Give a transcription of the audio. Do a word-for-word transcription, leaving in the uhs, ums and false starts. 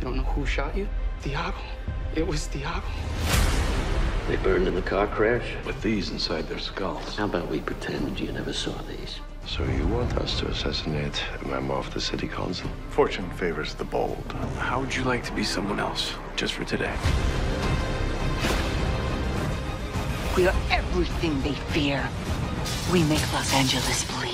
don't know who shot you? Tiago. It was Tiago. They burned in the car crash? With these inside their skulls. How about we pretend you never saw these? So you want us to assassinate a member of the city council? Fortune favors the bold. How would you like to be someone else, just for today? We are everything they fear. We make Los Angeles bleed.